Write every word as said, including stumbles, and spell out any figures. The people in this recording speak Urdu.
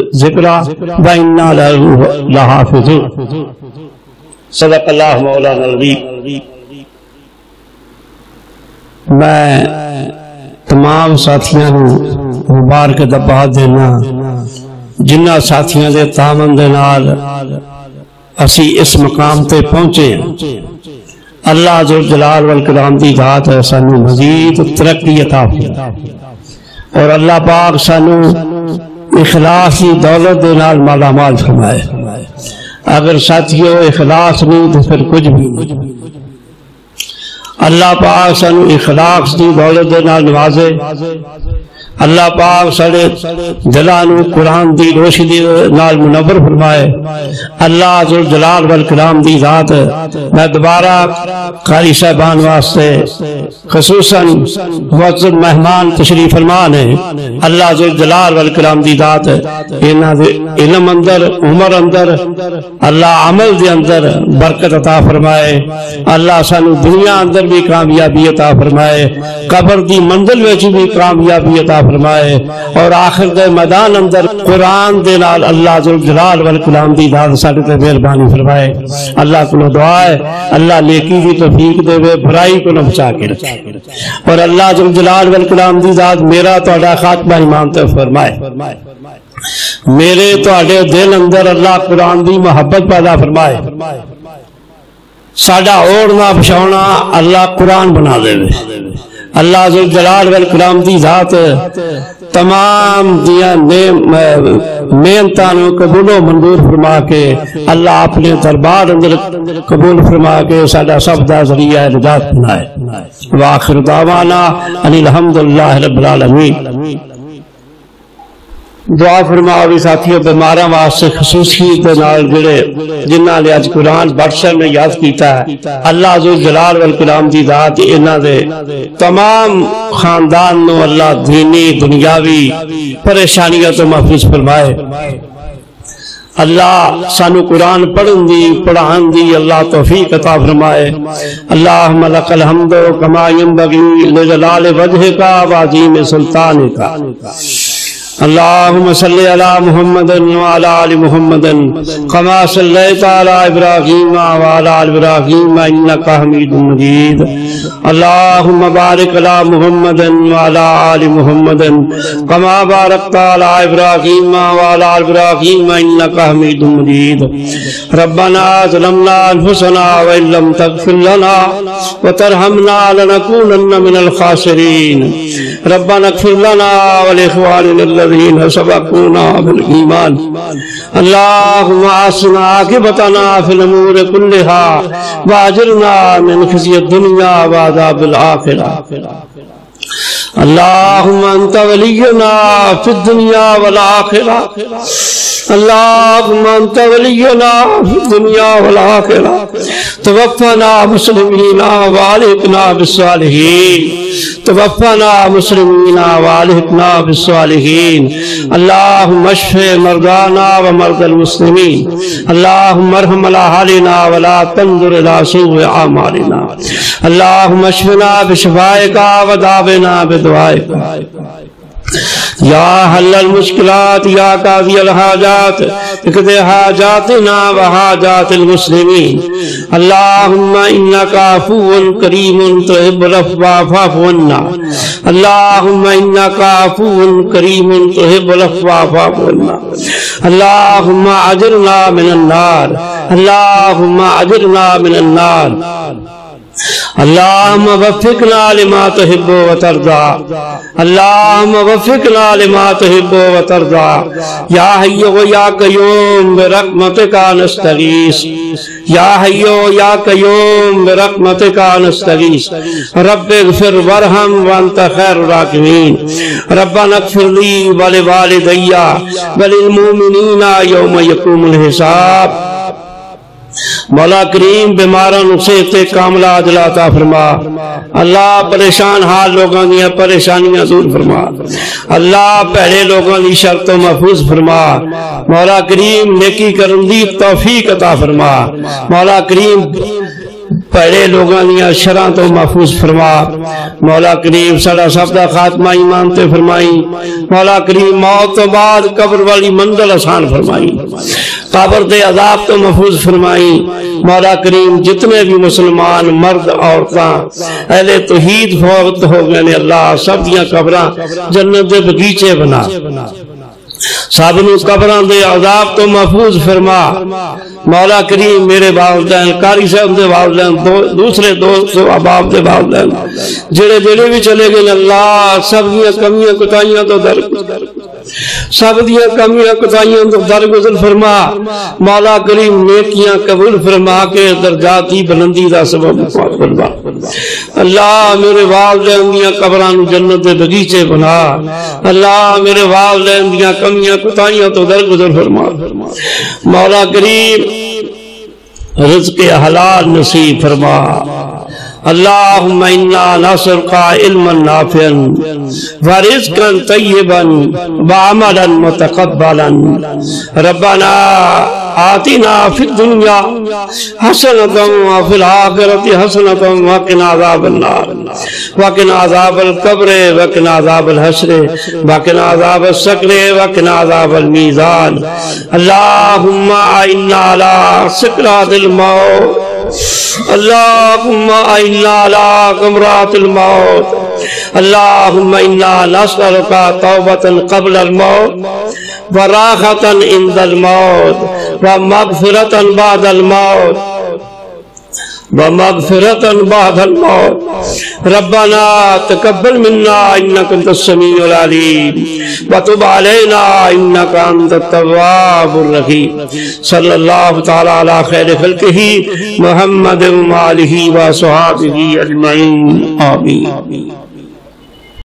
ذکرا وَإِنَّا لَهُ لَحَافِظُونَ۔ صدق اللہ مولانا العلی۔ میں تمام ساتھیاں مبارک دبات دینا جنہ ساتھیاں دے تامن دے نال اسی اس مقام تے پہنچے ہیں۔ اللہ ذوالجلال والکرام دی ذات ہے سانو مزید ترقی عطا فرمائے اور اللہ پاک سانو اخلاص کی دولت دے نال مالا مال فرمائے۔ اگر ساتھیوں اخلاص نہیں تو پھر کچھ بھی نہیں۔ اللہ پاک سانو اخلاص دی دولت دے نال نوازے۔ اللہ پاک سارے دلانو قرآن دی روشنی نال منور فرمائے۔ اللہ ذوالجلال والکرام دی ذات میں دوبارہ قاری صاحبان واسطے خصوصاً معزز مہمان تشریف فرمان ہے۔ اللہ ذوالجلال والکرام دی ذات انہاں دے علم اندر عمر اندر اللہ عمل دے اندر برکت عطا فرمائے۔ اللہ سانو دنیا اندر بھی کامیابی عطا فرمائے، قبر دی منزل وچ بھی کامیابی عطا فرمائے اور آخر دے میدان اندر قرآن دے نال اللہ ذوالجلال والکرام دی ذات ساڈے تے مہربانی فرمائے۔ اللہ کو دعا ہے اللہ نیکی دی توفیق دے، برائی کو نہ بچا کے رکھے اور اللہ ذوالجلال والکرام دی ذات میرا تہاڈا خاتمہ ایمان تے فرمائے۔ میرے تہاڈے دل اندر اللہ قرآن دی محبت پیدا فرمائے۔ ساڈا اوڑنا بچھاونا اللہ قرآن بنا دے۔ اللہ ذوالجلال والکرام دی ذات تمام دیا محنتاں قبول و منظور فرما کے اللہ اپنے دربار اندر قبول فرما کے ساڈا سب دا ذریعہ نجات بنائے۔ وآخر دعوانا ان الحمدللہ رب العالمین۔ دعا فرماؤ بھی ساتھیوں بیماراں واسطے خصوصی دے نال جڑے جنہاں نے اج قرآن بادشاہ نے یاد کیتا ہے، اللہ ذوالجلال والکرام دی ذات انہاں دے تمام خاندان نو اللہ دینی دنیاوی پریشانیاں تو محفوظ فرمائے۔ اللہ سانو قرآن پڑھن دی پڑھان دی اللہ توفیق عطا فرمائے۔ اللہم لک الحمد کما ینبغی لجلال وجہک وعظیم سلطانک۔ اللہم صلی علی محمد وعلی آل محمد کما صلیت علی ابراہیم وعلی آل ابراہیم انکا حمید مجید۔ اللہم بارک علی محمد وعلی آل محمد کما بارکت علی ابراہیم وعلی آل ابراہیم انکا حمید مجید۔ ربنا ظلمنا انفسنا وان لم تغفر لنا وترحمنا لنکونن من الخاسرین۔ ربنا اغفر لنا ولاخواننا الذين سبقونا بالإيمان۔ اللهم أحسن عاقبتنا في الأمور كلها وأجرنا من خزي الدنيا وعذاب الآخرة۔ اللهم أنت ولينا في الدنيا والآخرة، اللهم أنت ولينا في الدنيا والآخرة، توفنا مسلمين وألحقنا بالصالحين، توفنا مسلمين وألحقنا بالصالحين۔ اللهم اشف مرضانا ومرضى المسلمين، اللهم ارحم أهالينا ولا تنظر إلى سوء أعمالنا، اللهم اشفنا بشفائك وداونا بدعائك۔ یا حل المشکلات یا قاضی الحاجات اقضِ حاجاتنا وحاجات المسلمین۔ اللہم انکا عفو کریم تحب العفو فاعف عنا، اللہم انکا عفو کریم تحب العفو فاعف عنا۔ اللہم اجرنا من النار، اللہم اجرنا من النار۔ اللہم وفقنا لما تحب وترضى، اللہم وفقنا لما تحب وترضى۔ یا حی یا قیوم برحمتک نستغیث، یا حی یا قیوم برحمتک نستغیث۔ رب اغفر وارحم وانت خیر الراحمین۔ ربنا اغفر لی ولوالدی وللمؤمنین یوم یقوم الحساب۔ مولا کریم بیماران صحت کاملہ عاجلہ عطا فرما۔ اللہ پریشان حال لوگوں کی پریشانیاں دور فرما۔ اللہ پہلے لوگوں کی شرط و محفوظ فرما۔ مولا کریم نیکی کرن دی توفیق عطا فرما۔ مولا کریم پہلے لوگوں دیا شرع تو محفوظ فرما مولا کریم سڑا سب دا خاتمہ ایمان تے فرمائی مولا کریم موت تو بعد قبر والی منزل آسان فرمائی قبر دے عذاب تو محفوظ فرمائی مولا کریم جتنے بھی مسلمان مرد عورتاں اہل توحید فوت ہو گئے نے اللہ سب دیا قبراں جنت دے بغیچے بنا سب نو قبراں دے عذاب تو محفوظ فرما مولا کریم میرے والدین قاری صاحب دے والدین دوسرے دوست احباب دے والدین جڑے جڑے بھی چلے گئے اللہ سب دیا کمیاں کوتاہیاں تو در سب دیا کمیاں کوتاہیاں تو درگزر فرما مولا کریم نیکیاں قبول فرما کے درجاتی بلندی دا سبب فرما اللہ میرے والدین دیا قبراں نو جنت دے بغیچے بنا اللہ میرے والدین دیا کمیاں کوتاہیاں تو درگزر فرما مولا کریم رزق حلال نصیب فرما اللہم انا نسألک علما نافعا ورزقا طیبا وعملا متقبلا ربنا آتنا فی الدنیا حسنة وفی الآخرة حسنة وقنا عذاب النار وقنا عذاب القبر وقنا عذاب الحشر وقنا عذاب السقر وقنا عذاب المیزان اللہم اعنا علی سکرات الموت اللہم اعنا علی غمرات الموت اللہم انا نسألک توبة قبل الموت وراحة عند الموت ومغفرة بعد الموت ومغفرة بعد الموت ربنا تقبل منا انك انت السميع العليم وتب علينا انك انت التواب الرحيم صلى الله تعالى على خير خلقه محمد وآله وصحبه اجمعين آمين